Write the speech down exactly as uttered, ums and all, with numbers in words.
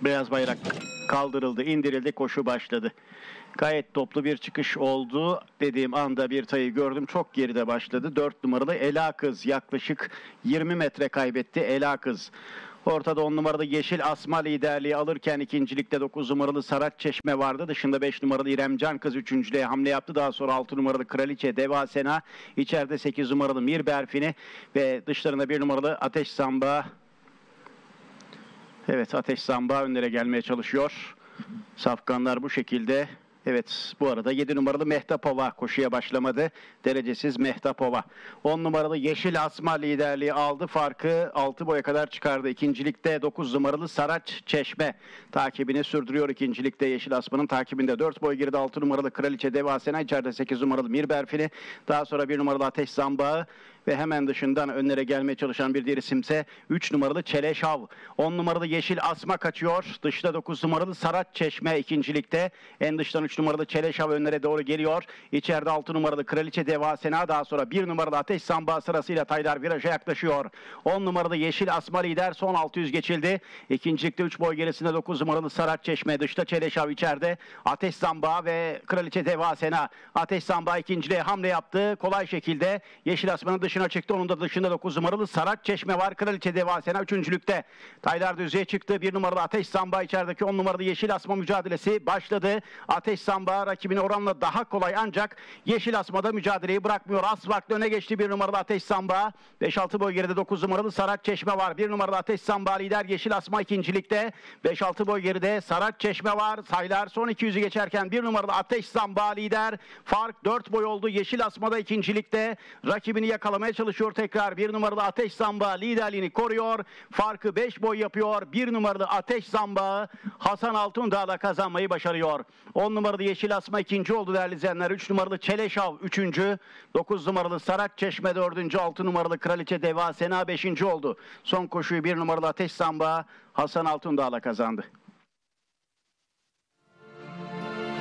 Beyaz bayrak kaldırıldı, indirildi, koşu başladı. Gayet toplu bir çıkış oldu. Dediğim anda bir tayı gördüm. Çok geride başladı. dört numaralı Ela Kız yaklaşık yirmi metre kaybetti Ela Kız. Ortada on numaralı Yeşil Asma liderliği alırken ikincilikte dokuz numaralı Saraç Çeşme vardı. Dışında beş numaralı İrem Can Kız üçüncülüğe hamle yaptı. Daha sonra altı numaralı Kraliçe Devasena. İçeride sekiz numaralı Mir Berfini ve dışlarında bir numaralı Ateş Samba. Evet, Ateş Samba önlere gelmeye çalışıyor. Safkanlar bu şekilde. Evet, bu arada yedi numaralı Mehtapova koşuya başlamadı. Derecesiz Mehtapova. on numaralı Yeşil Asma liderliği aldı. Farkı altı boya kadar çıkardı. İkincilikte dokuz numaralı Saraç Çeşme takibini sürdürüyor. İkincilikte Yeşil Asma'nın takibinde dört boy geride altı numaralı Kraliçe Devasena. İçeride sekiz numaralı Mir Berfini. Daha sonra bir numaralı Ateş Zambağı. Ve hemen dışından önlere gelmeye çalışan bir diğer isimse üç numaralı Çeleşav. on numaralı Yeşil Asma kaçıyor. Dışta dokuz numaralı Saraç Çeşme ikincilikte. En dıştan üç numaralı Çeleşav önlere doğru geliyor. İçeride altı numaralı Kraliçe Devasena. Daha sonra bir numaralı Ateş Samba sırasıyla taylar viraja yaklaşıyor. on numaralı Yeşil Asma lider. Son altı yüz geçildi. İkincilikte üç boy gerisinde dokuz numaralı Saraç Çeşme. Dışta Çeleşav, içeride Ateş Samba ve Kraliçe Devasena. Ateş Samba ikinciliğe hamle yaptı. Kolay şekilde Yeşil Asma'nın dışına çıktı. Onun da dışında dokuz numaralı Saraç Çeşme var. Kraliçe Devasena üçüncülükte. Taylar düzeye çıktı. bir numaralı Ateş Samba, içerideki on numaralı Yeşil Asma mücadelesi başladı. Ateş Samba rakibine oranla daha kolay ancak Yeşil Asma'da mücadeleyi bırakmıyor. Az farklı öne geçti bir numaralı Ateş Samba. beş altı boy geride dokuz numaralı Saraç Çeşme var. bir numaralı Ateş Samba lider, Yeşil Asma ikincilikte. beş altı boy geride Saraç Çeşme var. Saylar son iki yüzü geçerken bir numaralı Ateş Samba lider. Fark dört boy oldu. Yeşil Asma'da ikincilikte. Rakibini yakalamaya çalışıyor tekrar. bir numaralı Ateş Samba liderliğini koruyor. Farkı beş boy yapıyor. bir numaralı Ateş Samba Hasan Altundağ'la kazanmayı başarıyor. on numaralı Yeşil Asma ikinci oldu değerli izleyenler. üç numaralı Çeleşav üçüncü. dokuz numaralı Saraç Çeşme dördüncü. altı numaralı Kraliçe Devasena beşinci oldu. Son koşuyu bir numaralı Ateş Samba Hasan Altundağ'la kazandı.